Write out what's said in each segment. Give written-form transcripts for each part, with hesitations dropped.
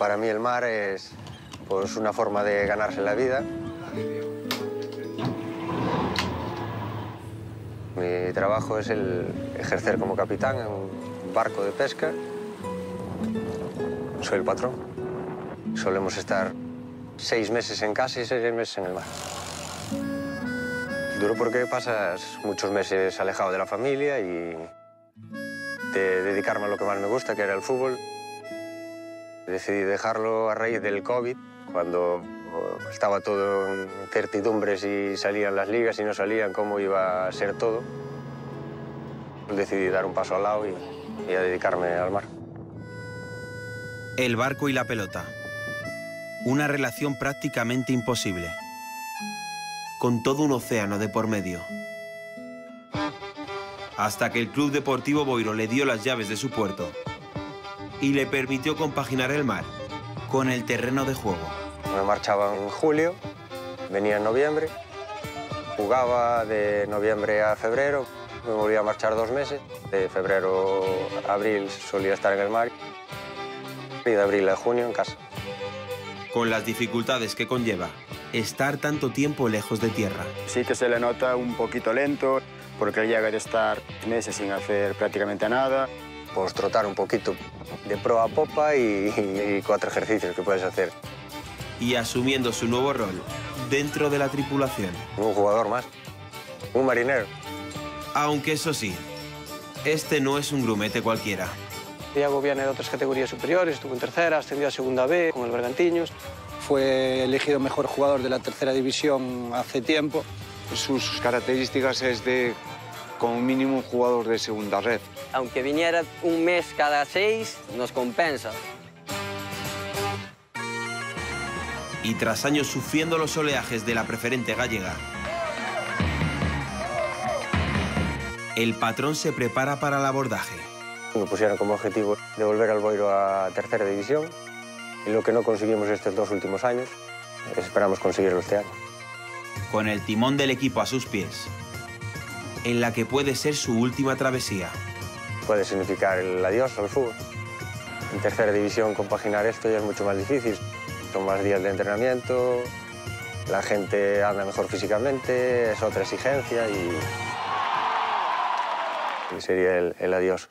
Para mí el mar es pues, una forma de ganarse la vida. Mi trabajo es el ejercer como capitán en un barco de pesca. Soy el patrón. Solemos estar 6 meses en casa y 6 meses en el mar. Duro porque pasas muchos meses alejado de la familia y de dedicarme a lo que más me gusta, que era el fútbol. Decidí dejarlo a raíz del COVID, cuando estaba todo en incertidumbres si salían las ligas y no salían, cómo iba a ser todo. Decidí dar un paso al lado y a dedicarme al mar. El barco y la pelota. Una relación prácticamente imposible, con todo un océano de por medio. Hasta que el Club Deportivo Boiro le dio las llaves de su puerto y le permitió compaginar el mar con el terreno de juego. Me marchaba en julio, venía en noviembre, jugaba de noviembre a febrero, me volvía a marchar 2 meses. De febrero a abril solía estar en el mar y de abril a junio en casa. Con las dificultades que conlleva estar tanto tiempo lejos de tierra. Sí que se le nota un poquito lento, porque él llega de estar meses sin hacer prácticamente nada. Pues trotar un poquito de proa a popa y 4 ejercicios que puedes hacer. Y asumiendo su nuevo rol dentro de la tripulación. Un jugador más, un marinero. Aunque eso sí, este no es un grumete cualquiera. Iago viene de otras categorías superiores, estuvo en tercera, ascendió a segunda B con el Bergantiños. Fue elegido mejor jugador de la tercera división hace tiempo. Sus características es de como mínimo un jugador de segunda red. Aunque viniera un mes cada 6, nos compensa. Y tras años sufriendo los oleajes de la preferente gallega, el patrón se prepara para el abordaje. Me pusieron como objetivo de volver al Boiro a tercera división y lo que no conseguimos estos 2 últimos años, esperamos conseguirlo este año. Con el timón del equipo a sus pies, en la que puede ser su última travesía. Puede significar el adiós al fútbol. En tercera división compaginar esto ya es mucho más difícil. Son más días de entrenamiento, la gente anda mejor físicamente, es otra exigencia y sería el adiós.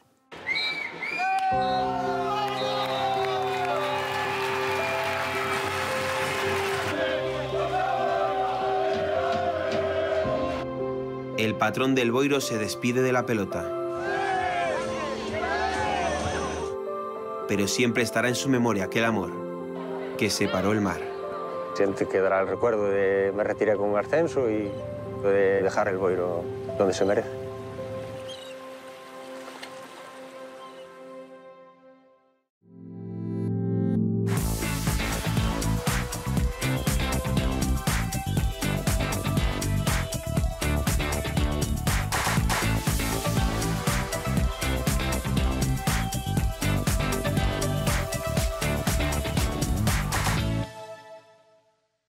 El patrón del Boiro se despide de la pelota. Pero siempre estará en su memoria aquel amor que separó el mar. Siempre quedará el recuerdo de me retiré con un ascenso y de dejar el Boiro donde se merece.